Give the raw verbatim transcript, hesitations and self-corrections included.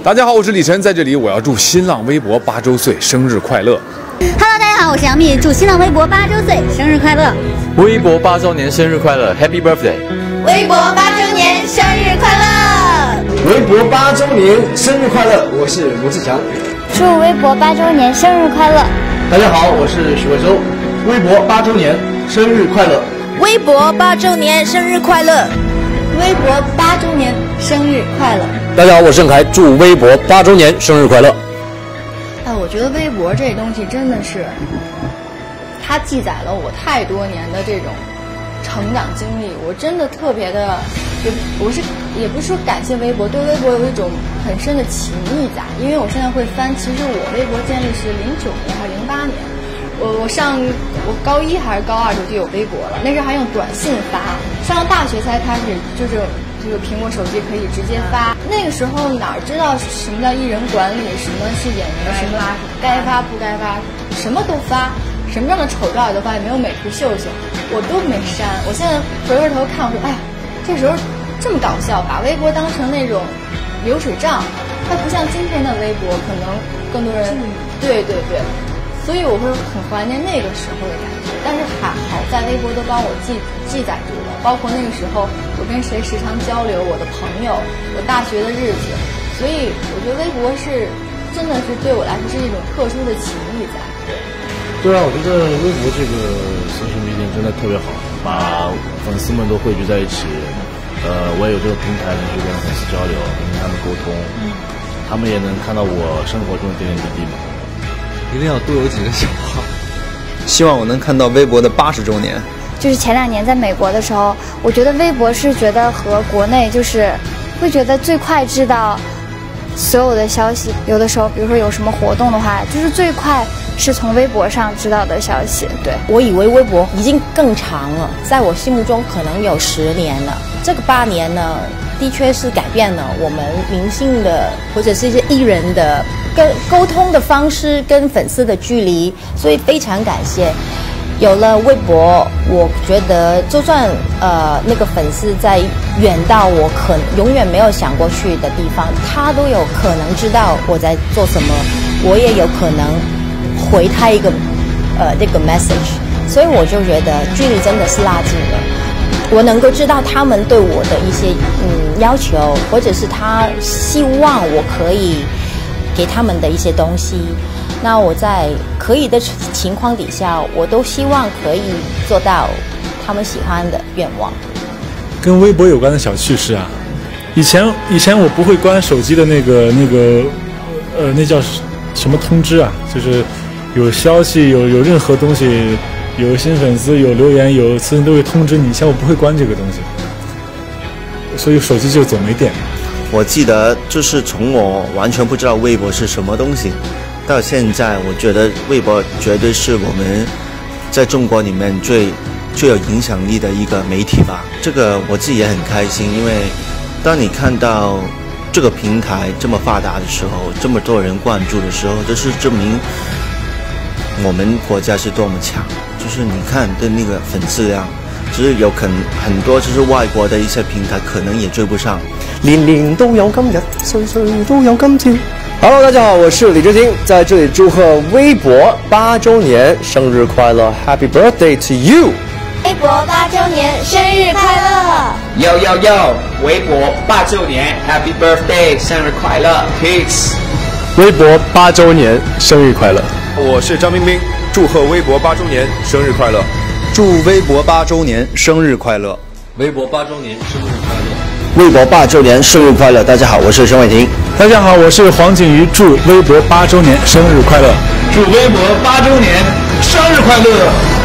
大家好，我是李晨，在这里我要祝新浪微博八周岁生日快乐。 Hello， 大家好，我是杨幂，祝新浪微博八周岁生日快乐。 微博八周年生日快乐 ，Happy Birthday！ 微博八周年生日快乐！ 微博八周年生日快乐！我是罗志祥。 祝微博八周年生日快乐！ 大家好，我是许魏洲。微博八周年生日快乐！ 微博八周年生日快乐！ 微博八周年生日快乐！ 大家好，我是盛凯，祝微博八周年生日快乐！ 哎，我觉得微博这东西真的是，它记载了我太多年的这种成长经历，我真的特别的，也我是也不是说感谢微博，对微博有一种很深的情谊在，因为我现在会翻，其实我微博建立是零九年还是零八年，我我上我高一还是高二时候就有微博了，那时候还用短信发，上了大学才开始就是这个苹果手机可以直接发，那个时候哪知道什么叫艺人管理，什么是演员，什么该发不该发，什么都发，什么样的丑照也都发，也没有美图秀秀，我都没删。我现在回过头看，我说哎呀，这时候这么搞笑，把微博当成那种流水账，它不像今天的微博，可能更多人对对对，所以我会很怀念那个时候的感觉。但是还好在微博都帮我记记载住了，包括那个时候我跟谁时常交流，我的朋友，我大学的日子，所以我觉得微博是真的是对我来说是一种特殊的情谊在。 对啊，我觉得微博这个social media真的特别好，把粉丝们都汇聚在一起。呃，我也有这个平台能去跟粉丝交流，跟他们沟通，嗯，他们也能看到我生活中的点点滴滴嘛。 一定要多有几个小号。 希望我能看到微博的八十周年。 就是前两年在美国的时候，我觉得微博是觉得和国内就是会觉得最快知道所有的消息，有的时候比如说有什么活动的话，就是最快是从微博上知道的消息。对， 我以为微博已经更长了，在我心目中可能有十年了。这个八年呢，的确是改变了我们明星的或者是一些艺人的跟沟通的方式跟粉丝的距离，所以非常感谢。有了微博，我觉得就算呃那个粉丝在远到我可永远没有想过去的地方，他都有可能知道我在做什么，我也有可能回他一个呃这个 message， 所以我就觉得距离真的是拉近了。我能够知道他们对我的一些嗯要求，或者是他希望我可以给他们的一些东西。那我在可以的情况底下，我都希望可以做到他们喜欢的愿望。 跟微博有关的小趣事啊，以前以前我不会关手机的那个那个呃那叫什么通知啊，就是有消息有有任何东西，有新粉丝有留言有私信都会通知你，以前我不会关这个东西，所以手机就总没电。 我记得就是从我完全不知道微博是什么东西到现在，我觉得微博绝对是我们在中国里面最最有影响力的一个媒体吧。这个我自己也很开心，因为当你看到这个平台这么发达的时候，这么多人关注的时候，这是证明我们国家是多么强。就是你看的那个粉丝量，就是有可能很多就是外国的一些平台可能也追不上。 年年都有今日，歲歲都有今朝。Hello， 大家好，我是李志清，在这里祝贺微博八周年生日快乐 ，Happy Birthday to you！ 微博八周年生日快乐！ 哟哟哟，微博八周年 ，Happy Birthday， 生日快乐 ，Kids！ 微博八周年生日快乐！ 我是张冰冰，祝贺微博八周年生日快乐！ 祝微博八周年生日快乐！ 微博八周年生日快乐！ 微博八周年生日快乐！大家好，我是沈伟霆。 大家好，我是黄景瑜，祝微博八周年生日快乐！ 祝微博八周年生日快乐！